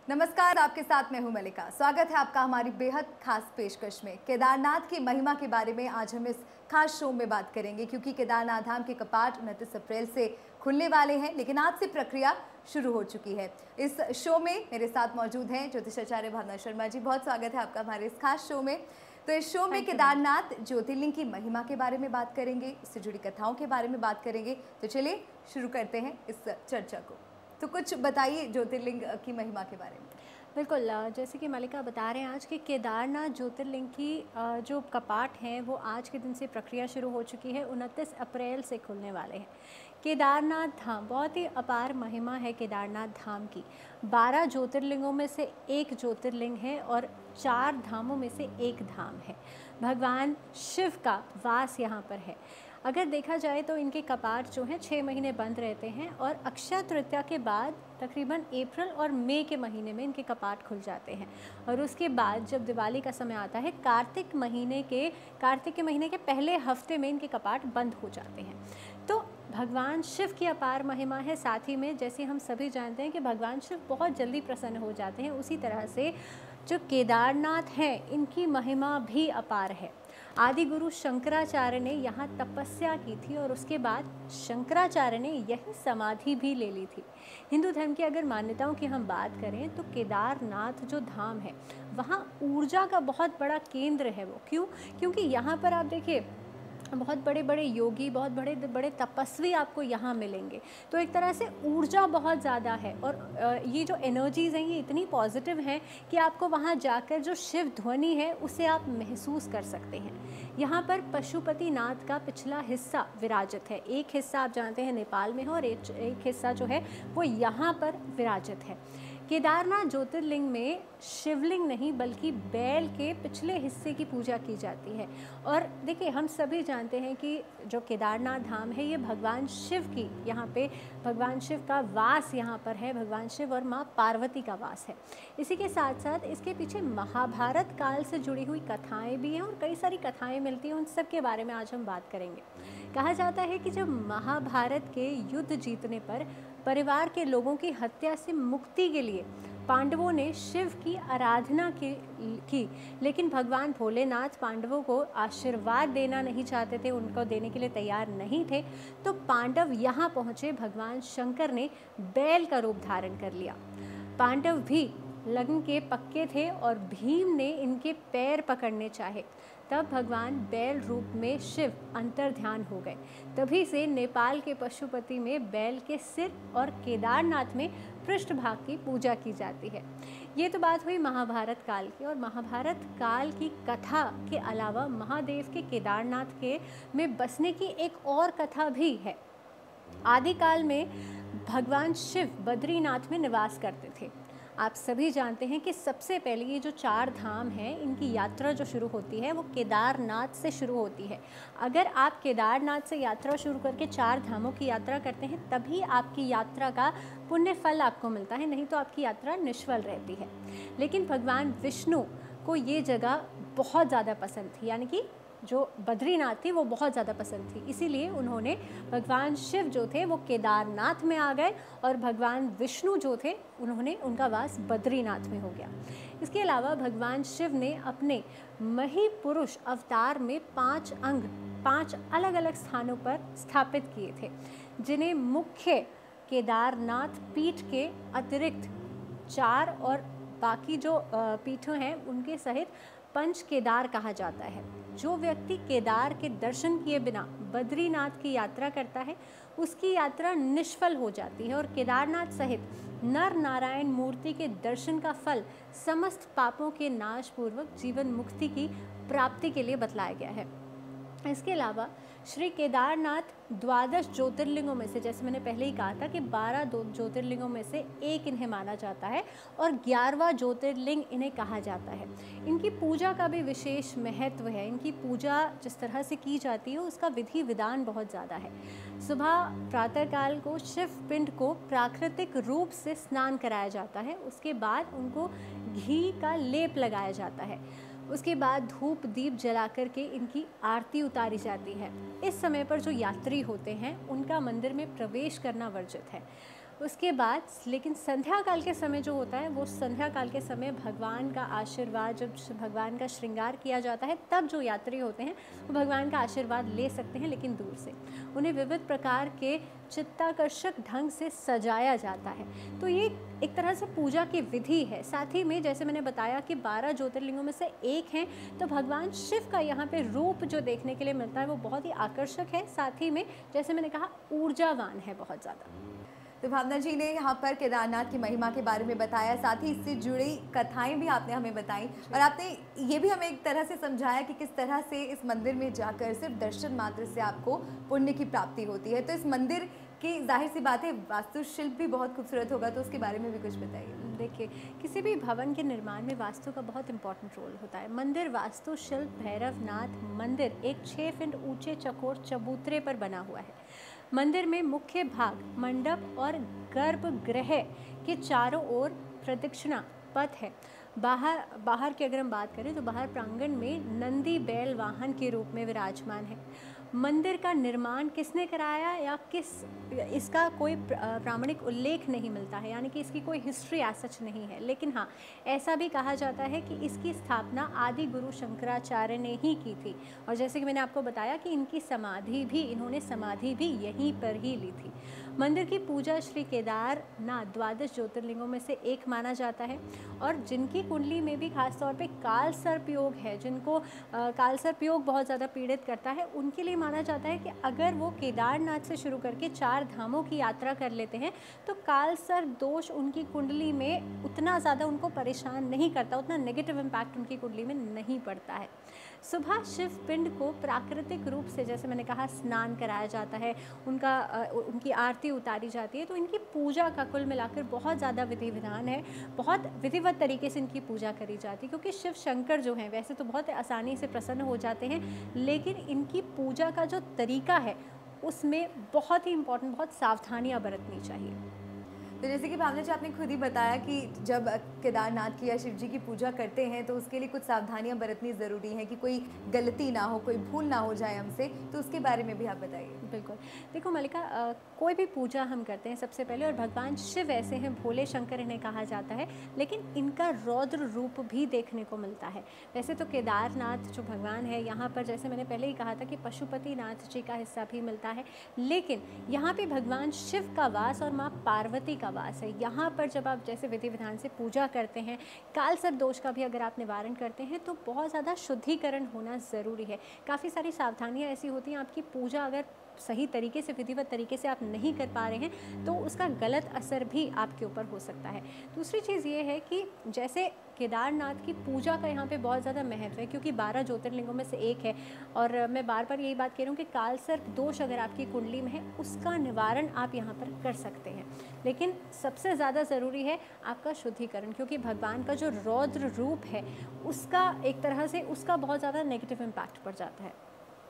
नमस्कार, आपके साथ मैं हूं मलिका। स्वागत है आपका हमारी बेहद खास पेशकश में। केदारनाथ की महिमा के बारे में आज हम इस खास शो में बात करेंगे, क्योंकि केदारनाथ धाम के कपाट 29 अप्रैल से खुलने वाले हैं, लेकिन आज से प्रक्रिया शुरू हो चुकी है। इस शो में मेरे साथ मौजूद हैं ज्योतिषाचार्य भावना शर्मा जी। बहुत स्वागत है आपका हमारे इस खास शो में। तो इस शो में केदारनाथ ज्योतिर्लिंग की महिमा के बारे में बात करेंगे, इससे जुड़ी कथाओं के बारे में बात करेंगे। तो चलिए शुरू करते हैं इस चर्चा को। तो कुछ बताइए ज्योतिर्लिंग की महिमा के बारे में। बिल्कुल, जैसे कि मलिका बता रहे हैं आज कि केदारनाथ ज्योतिर्लिंग की जो कपाट हैं वो आज के दिन से प्रक्रिया शुरू हो चुकी है। 29 अप्रैल से खुलने वाले हैं। केदारनाथ धाम बहुत ही अपार महिमा है। केदारनाथ धाम की 12 ज्योतिर्लिंगों में से एक ज्योतिर्लिंग है और 4 धामों में से एक धाम है। भगवान शिव का वास यहाँ पर है। अगर देखा जाए तो इनके कपाट जो हैं 6 महीने बंद रहते हैं और अक्षय तृतीया के बाद तकरीबन अप्रैल और मई के महीने में इनके कपाट खुल जाते हैं। और उसके बाद जब दिवाली का समय आता है, कार्तिक के महीने के पहले हफ्ते में इनके कपाट बंद हो जाते हैं। तो भगवान शिव की अपार महिमा है। साथ ही में जैसे हम सभी जानते हैं कि भगवान शिव बहुत जल्दी प्रसन्न हो जाते हैं, उसी तरह से जो केदारनाथ हैं इनकी महिमा भी अपार है। आदि गुरु शंकराचार्य ने यहाँ तपस्या की थी और उसके बाद शंकराचार्य ने यही समाधि भी ले ली थी। हिंदू धर्म की अगर मान्यताओं की हम बात करें तो केदारनाथ जो धाम है वहाँ ऊर्जा का बहुत बड़ा केंद्र है। वो क्योंकि यहाँ पर आप देखिए बहुत बड़े बड़े योगी, बहुत बड़े बड़े तपस्वी आपको यहाँ मिलेंगे। तो एक तरह से ऊर्जा बहुत ज़्यादा है और ये जो एनर्जीज़ हैं ये इतनी पॉजिटिव हैं कि आपको वहाँ जाकर जो शिव ध्वनि है उसे आप महसूस कर सकते हैं। यहाँ पर पशुपति नाथ का पिछला हिस्सा विराजित है। एक हिस्सा आप जानते हैं नेपाल में है और एक हिस्सा जो है वो यहाँ पर विराजित है। केदारनाथ ज्योतिर्लिंग में शिवलिंग नहीं बल्कि बैल के पिछले हिस्से की पूजा की जाती है। और देखिए हम सभी जानते हैं कि जो केदारनाथ धाम है ये भगवान शिव की, यहाँ पे भगवान शिव का वास यहाँ पर है। भगवान शिव और माँ पार्वती का वास है। इसी के साथ साथ इसके पीछे महाभारत काल से जुड़ी हुई कथाएँ भी हैं और कई सारी कथाएँ मिलती हैं। उन सब के बारे में आज हम बात करेंगे। कहा जाता है कि जब महाभारत के युद्ध जीतने पर परिवार के लोगों की हत्या से मुक्ति के लिए पांडवों ने शिव की आराधना की, लेकिन भगवान भोलेनाथ पांडवों को आशीर्वाद देना नहीं चाहते थे, उनको देने के लिए तैयार नहीं थे। तो पांडव यहाँ पहुँचे। भगवान शंकर ने बैल का रूप धारण कर लिया। पांडव भी लगन के पक्के थे और भीम ने इनके पैर पकड़ने चाहे, तब भगवान बैल रूप में शिव अंतर्ध्यान हो गए। तभी से नेपाल के पशुपति में बैल के सिर और केदारनाथ में पृष्ठभाग की पूजा की जाती है। ये तो बात हुई महाभारत काल की। और महाभारत काल की कथा के अलावा महादेव के केदारनाथ के में बसने की एक और कथा भी है। आदिकाल में भगवान शिव बद्रीनाथ में निवास करते थे। आप सभी जानते हैं कि सबसे पहले ये जो 4 धाम हैं इनकी यात्रा जो शुरू होती है वो केदारनाथ से शुरू होती है। अगर आप केदारनाथ से यात्रा शुरू करके 4 धामों की यात्रा करते हैं तभी आपकी यात्रा का पुण्य फल आपको मिलता है, नहीं तो आपकी यात्रा निष्फल रहती है। लेकिन भगवान विष्णु को ये जगह बहुत ज़्यादा पसंद थी, यानी कि जो बद्रीनाथ थी वो बहुत ज़्यादा पसंद थी। इसीलिए उन्होंने भगवान शिव जो थे वो केदारनाथ में आ गए और भगवान विष्णु जो थे उन्होंने उनका वास बद्रीनाथ में हो गया। इसके अलावा भगवान शिव ने अपने महिपुरुष अवतार में 5 अंग 5 अलग अलग स्थानों पर स्थापित किए थे, जिन्हें मुख्य केदारनाथ पीठ के अतिरिक्त 4 और बाकी जो पीठों हैं उनके सहित पंच केदार कहा जाता है। जो व्यक्ति केदार के दर्शन किए बिना बद्रीनाथ की यात्रा करता है उसकी यात्रा निष्फल हो जाती है और केदारनाथ सहित नर नारायण मूर्ति के दर्शन का फल समस्त पापों के नाश पूर्वक जीवन मुक्ति की प्राप्ति के लिए बतलाया गया है। इसके अलावा श्री केदारनाथ 12 ज्योतिर्लिंगों में से, जैसे मैंने पहले ही कहा था कि 12 ज्योतिर्लिंगों में से एक इन्हें माना जाता है और 11वां ज्योतिर्लिंग इन्हें कहा जाता है। इनकी पूजा का भी विशेष महत्व है। इनकी पूजा जिस तरह से की जाती है उसका विधि विधान बहुत ज़्यादा है। सुबह प्रातःकाल को शिव पिंड को प्राकृतिक रूप से स्नान कराया जाता है। उसके बाद उनको घी का लेप लगाया जाता है। उसके बाद धूप दीप जला कर के इनकी आरती उतारी जाती है। इस समय पर जो यात्री होते हैं उनका मंदिर में प्रवेश करना वर्जित है। उसके बाद लेकिन संध्या काल के समय जो होता है वो संध्या काल के समय भगवान का आशीर्वाद, जब भगवान का श्रृंगार किया जाता है तब जो यात्री होते हैं वो भगवान का आशीर्वाद ले सकते हैं, लेकिन दूर से। उन्हें विविध प्रकार के चित्ताकर्षक ढंग से सजाया जाता है। तो ये एक तरह से पूजा की विधि है। साथ ही में जैसे मैंने बताया कि 12 ज्योतिर्लिंगों में से एक हैं, तो भगवान शिव का यहाँ पे रूप जो देखने के लिए मिलता है वो बहुत ही आकर्षक है। साथ ही में जैसे मैंने कहा ऊर्जावान है बहुत ज़्यादा। तो भावना जी ने यहाँ पर केदारनाथ की महिमा के बारे में बताया, साथ ही इससे जुड़ी कथाएं भी आपने हमें बताई, और आपने ये भी हमें एक तरह से समझाया कि किस तरह से इस मंदिर में जाकर सिर्फ दर्शन मात्र से आपको पुण्य की प्राप्ति होती है। तो इस मंदिर की जाहिर सी बात है वास्तुशिल्प भी बहुत खूबसूरत होगा, तो उसके बारे में भी कुछ बताइए। देखिए, किसी भी भवन के निर्माण में वास्तु का बहुत इंपॉर्टेंट रोल होता है। मंदिर वास्तुशिल्प भैरवनाथ मंदिर एक 6 फीट ऊंचे चौकोर चबूतरे पर बना हुआ है। मंदिर में मुख्य भाग मंडप और गर्भगृह के चारों ओर प्रदक्षिणा पथ है। बाहर की अगर हम बात करें तो बाहर प्रांगण में नंदी बैल वाहन के रूप में विराजमान है। मंदिर का निर्माण किसने कराया या इसका कोई प्रामाणिक उल्लेख नहीं मिलता है, यानी कि इसकी कोई हिस्ट्री एज सच नहीं है। लेकिन हाँ, ऐसा भी कहा जाता है कि इसकी स्थापना आदि गुरु शंकराचार्य ने ही की थी, और जैसे कि मैंने आपको बताया कि इन्होंने समाधि भी यहीं पर ही ली थी। मंदिर की पूजा श्री केदारनाथ 12 ज्योतिर्लिंगों में से एक माना जाता है, और जिनकी कुंडली में भी खास तौर पे काल सर्प योग है, जिनको काल सर्प योग बहुत ज़्यादा पीड़ित करता है, उनके लिए माना जाता है कि अगर वो केदारनाथ से शुरू करके 4 धामों की यात्रा कर लेते हैं तो काल सर्प दोष उनकी कुंडली में उतना ज़्यादा उनको परेशान नहीं करता, उतना नेगेटिव इम्पैक्ट उनकी कुंडली में नहीं पड़ता है। सुबह शिव पिंड को प्राकृतिक रूप से, जैसे मैंने कहा, स्नान कराया जाता है, उनकी आरती उतारी जाती है। तो इनकी पूजा का कुल मिलाकर बहुत ज़्यादा विधि विधान है, बहुत विधिवत तरीके से इनकी पूजा करी जाती है, क्योंकि शिव शंकर जो हैं वैसे तो बहुत आसानी से प्रसन्न हो जाते हैं, लेकिन इनकी पूजा का जो तरीका है उसमें बहुत ही इम्पोर्टेंट, बहुत सावधानियाँ बरतनी चाहिए। तो जैसे कि भावना जी आपने खुद ही बताया कि जब केदारनाथ की या शिव जी की पूजा करते हैं तो उसके लिए कुछ सावधानियां बरतनी ज़रूरी है कि कोई गलती ना हो, कोई भूल ना हो जाए हमसे, तो उसके बारे में भी आप बताइए। बिल्कुल। देखो मल्लिका, कोई भी पूजा हम करते हैं सबसे पहले, और भगवान शिव ऐसे हैं, भोले शंकर इन्हें कहा जाता है, लेकिन इनका रौद्र रूप भी देखने को मिलता है। वैसे तो केदारनाथ जो भगवान है, यहाँ पर जैसे मैंने पहले ही कहा था कि पशुपतिनाथ जी का हिस्सा भी मिलता है, लेकिन यहाँ पे भगवान शिव का वास और माँ पार्वती का वास है। यहाँ पर जब आप जैसे विधि विधान से पूजा करते हैं, काल सर्प दोष का भी अगर आप निवारण करते हैं तो बहुत ज़्यादा शुद्धिकरण होना ज़रूरी है। काफ़ी सारी सावधानियाँ ऐसी होती हैं, आपकी पूजा अगर सही तरीके से, विधिवत तरीके से आप नहीं कर पा रहे हैं तो उसका गलत असर भी आपके ऊपर हो सकता है। दूसरी चीज़ ये है कि जैसे केदारनाथ की पूजा का यहाँ पे बहुत ज़्यादा महत्व है, क्योंकि 12 ज्योतिर्लिंगों में से एक है, और मैं बार बार यही बात कह रही हूँ कि काल सर्प दोष अगर आपकी कुंडली में है उसका निवारण आप यहाँ पर कर सकते हैं, लेकिन सबसे ज़्यादा ज़रूरी है आपका शुद्धिकरण, क्योंकि भगवान का जो रौद्र रूप है उसका एक तरह से उसका बहुत ज़्यादा नेगेटिव इम्पैक्ट पड़ जाता है।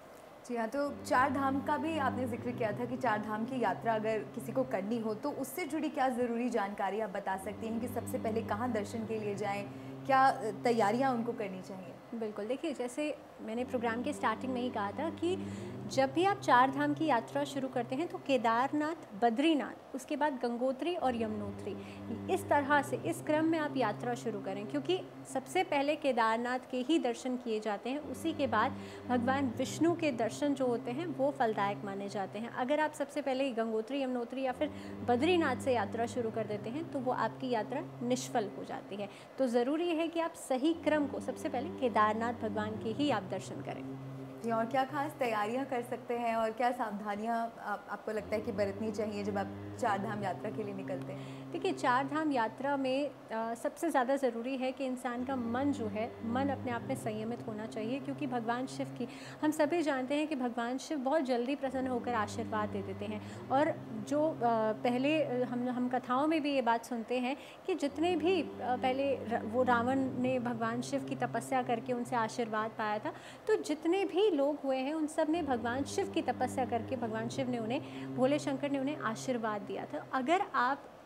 जी हाँ, तो 4 धाम का भी आपने जिक्र किया था कि 4 धाम की यात्रा अगर किसी को करनी हो तो उससे जुड़ी क्या ज़रूरी जानकारी आप बता सकती हैं कि सबसे पहले कहाँ दर्शन के लिए जाएं, क्या तैयारियां उनको करनी चाहिए? बिल्कुल, देखिए जैसे मैंने प्रोग्राम के स्टार्टिंग में ही कहा था कि जब भी आप 4 धाम की यात्रा शुरू करते हैं तो केदारनाथ, बद्रीनाथ, उसके बाद गंगोत्री और यमुनोत्री, इस तरह से इस क्रम में आप यात्रा शुरू करें, क्योंकि सबसे पहले केदारनाथ के ही दर्शन किए जाते हैं, उसी के बाद भगवान विष्णु के दर्शन जो होते हैं वो फलदायक माने जाते हैं। अगर आप सबसे पहले गंगोत्री, यमुनोत्री या फिर बद्रीनाथ से यात्रा शुरू कर देते हैं तो वो आपकी यात्रा निष्फल हो जाती है। तो ज़रूरी है कि आप सही क्रम को सबसे पहले केदारनाथ भगवान के ही आप दर्शन करें। जी, और क्या खास तैयारियां कर सकते हैं और क्या सावधानियां आपको लगता है कि बरतनी चाहिए जब आप 4 धाम यात्रा के लिए निकलते हैं? देखिए, 4 धाम यात्रा में सबसे ज़्यादा ज़रूरी है कि इंसान का मन जो है, मन अपने आप में संयमित होना चाहिए, क्योंकि भगवान शिव की, हम सभी जानते हैं कि भगवान शिव बहुत जल्दी प्रसन्न होकर आशीर्वाद दे देते हैं, और जो पहले हम कथाओं में भी ये बात सुनते हैं कि जितने भी पहले वो रावण ने भगवान शिव की तपस्या करके उनसे आशीर्वाद पाया था, तो जितने भी लोग हुए हैं उन सब ने भगवान शिव की तपस्या करके भगवान शिव ने उन्हें, भोले शंकर ने उन्हें आशीर्वाद दिया था। अगर आप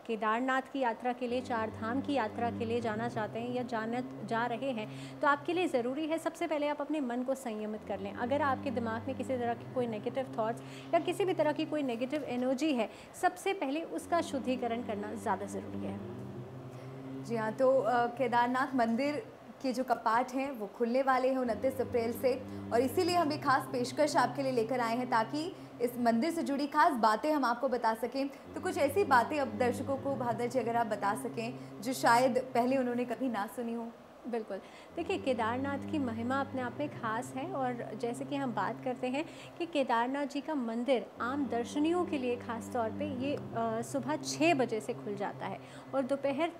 केदारनाथ की यात्रा के लिए, 4 धाम की यात्रा के लिए जाना चाहते हैं या जा रहे हैं, तो आपके लिए ज़रूरी है सबसे पहले आप अपने मन को संयमित कर लें। अगर आपके दिमाग में किसी तरह की कोई नेगेटिव थॉट्स या किसी भी तरह की कोई नेगेटिव एनर्जी है, सबसे पहले उसका शुद्धिकरण करना ज़्यादा ज़रूरी है। जी हाँ, तो केदारनाथ मंदिर के जो कपाट हैं वो खुलने वाले हैं 29 अप्रैल से, और इसीलिए हम एक खास पेशकश आपके लिए लेकर आए हैं ताकि इस मंदिर से जुड़ी खास बातें हम आपको बता सकें। तो कुछ ऐसी बातें अब दर्शकों को भावना जी अगर आप बता सकें जो शायद पहले उन्होंने कभी ना सुनी हो। बिल्कुल। देखिए, केदारनाथ की महिमा अपने आप में ख़ास है, और जैसे कि हम बात करते हैं कि केदारनाथ जी का मंदिर आम दर्शनियों के लिए ख़ास तौर पे ये सुबह 6 बजे से खुल जाता है और दोपहर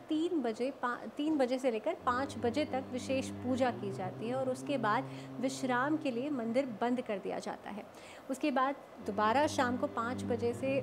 3 बजे से लेकर 5 बजे तक विशेष पूजा की जाती है, और उसके बाद विश्राम के लिए मंदिर बंद कर दिया जाता है। उसके बाद दोबारा शाम को 5 बजे से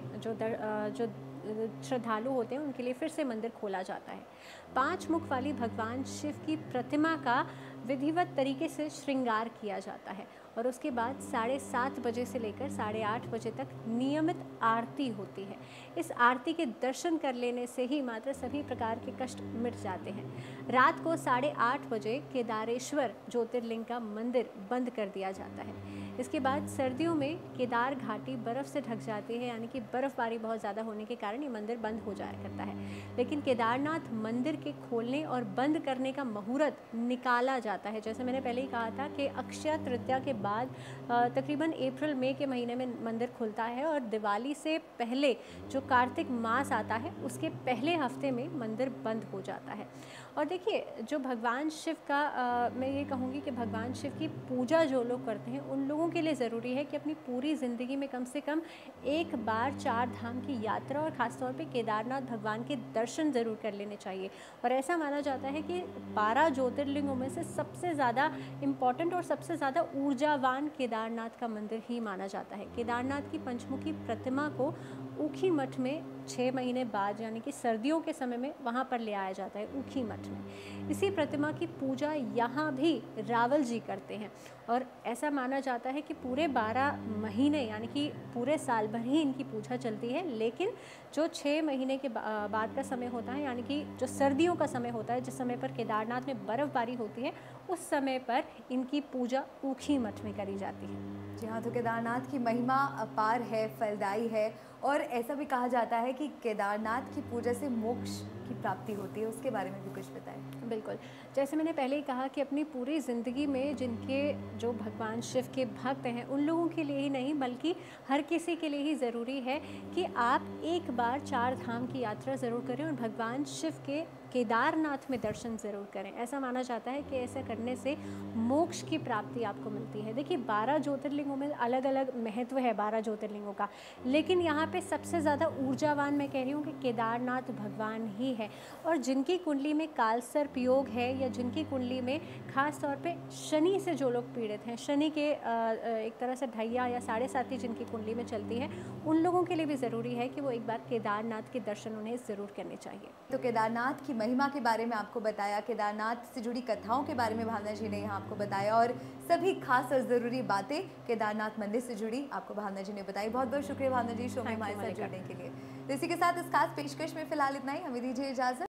जो श्रद्धालु होते हैं उनके लिए फिर से मंदिर खोला जाता है। 5 मुख वाली भगवान शिव की प्रतिमा का विधिवत तरीके से श्रृंगार किया जाता है, और उसके बाद 7:30 बजे से लेकर 8:30 बजे तक नियमित आरती होती है। इस आरती के दर्शन कर लेने से ही मात्र सभी प्रकार के कष्ट मिट जाते हैं। रात को 8:30 बजे केदारेश्वर ज्योतिर्लिंग का मंदिर बंद कर दिया जाता है। इसके बाद सर्दियों में केदार घाटी बर्फ़ से ढक जाती है, यानी कि बर्फ़बारी बहुत ज़्यादा होने के कारण ये मंदिर बंद हो जाया करता है। लेकिन केदारनाथ मंदिर के खोलने और बंद करने का मुहूर्त निकाला जाता है। जैसे मैंने पहले ही कहा था कि अक्षय तृतीया के बाद तकरीबन अप्रैल मई के महीने में मंदिर खुलता है, और दिवाली से पहले जो कार्तिक मास आता है उसके पहले हफ्ते में मंदिर बंद हो जाता है। और देखिए, जो भगवान शिव का मैं ये कहूँगी कि भगवान शिव की पूजा जो लोग करते हैं उन लोगों के लिए ज़रूरी है कि अपनी पूरी ज़िंदगी में कम से कम एक बार 4 धाम की यात्रा और ख़ासतौर पे केदारनाथ भगवान के दर्शन ज़रूर कर लेने चाहिए। और ऐसा माना जाता है कि 12 ज्योतिर्लिंगों में से सबसे ज़्यादा इम्पॉर्टेंट और सबसे ज़्यादा ऊर्जावान केदारनाथ का मंदिर ही माना जाता है। केदारनाथ की पंचमुखी प्रतिमा को ऊखी मठ में 6 महीने बाद, यानी कि सर्दियों के समय में वहाँ पर ले आया जाता है, ऊखी मठ में। इसी प्रतिमा की पूजा यहाँ भी रावल जी करते हैं, और ऐसा माना जाता है कि पूरे 12 महीने यानी कि पूरे साल भर ही इनकी पूजा चलती है। लेकिन जो 6 महीने के बाद का समय होता है, यानी कि जो सर्दियों का समय होता है, जिस समय पर केदारनाथ में बर्फ़बारी होती है, उस समय पर इनकी पूजा ऊखी मठ में करी जाती है। जी हाँ, तो केदारनाथ की महिमा अपार है, फलदायी है, और ऐसा भी कहा जाता है कि केदारनाथ की पूजा से मोक्ष की प्राप्ति होती है। उसके बारे में भी कुछ बताएं। बिल्कुल, जैसे मैंने पहले ही कहा कि अपनी पूरी ज़िंदगी में जिनके जो भगवान शिव के भक्त हैं उन लोगों के लिए ही नहीं बल्कि हर किसी के लिए ही ज़रूरी है कि आप एक बार 4 धाम की यात्रा ज़रूर करें और भगवान शिव के केदारनाथ में दर्शन ज़रूर करें। ऐसा माना जाता है कि ऐसा करने से मोक्ष की प्राप्ति आपको मिलती है। देखिए, 12 ज्योतिर्लिंगों में अलग अलग महत्व है 12 ज्योतिर्लिंगों का, लेकिन यहाँ पे सबसे ज़्यादा ऊर्जावान मैं कह रही हूँ कि केदारनाथ भगवान ही है। और जिनकी कुंडली में कालसर्प योग है या जिनकी कुंडली में खास तौर पे शनि से जो लोग पीड़ित हैं, शनि के एक तरह से ढैया या 7.5 जिनकी कुंडली में चलती है, उन लोगों के लिए भी ज़रूरी है कि वो एक बार केदारनाथ के दर्शन उन्हें ज़रूर करने चाहिए। तो केदारनाथ की महिमा के बारे में आपको बताया, केदारनाथ से जुड़ी कथाओं के बारे में भावना जी ने यहाँ आपको बताया, और सभी खास और ज़रूरी बातें केदारनाथ मंदिर से जुड़ी आपको भावना जी ने बताई। बहुत बहुत शुक्रिया भावना जी शो में हमारे साथ जुड़ने के लिए। तो इसी के साथ इस खास पेशकश में फिलहाल इतना ही, हमें दीजिए इजाज़त।